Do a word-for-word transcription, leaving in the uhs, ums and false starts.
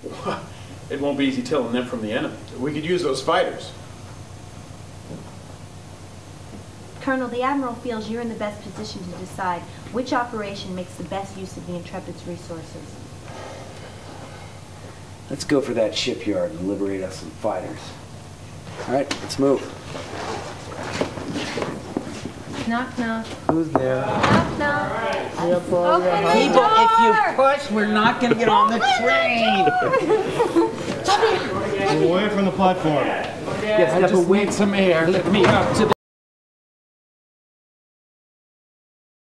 It won't be easy telling them from the enemy. We could use those fighters. Colonel, the Admiral feels you're in the best position to decide which operation makes the best use of the Intrepid's resources. Let's go for that shipyard and liberate us some fighters. All right, let's move. Knock, knock. Who's there? Knock, knock. Open the People, door! if you push, we're not going to get on the train. Away from the platform. Yes, I just need some air. Let me up to the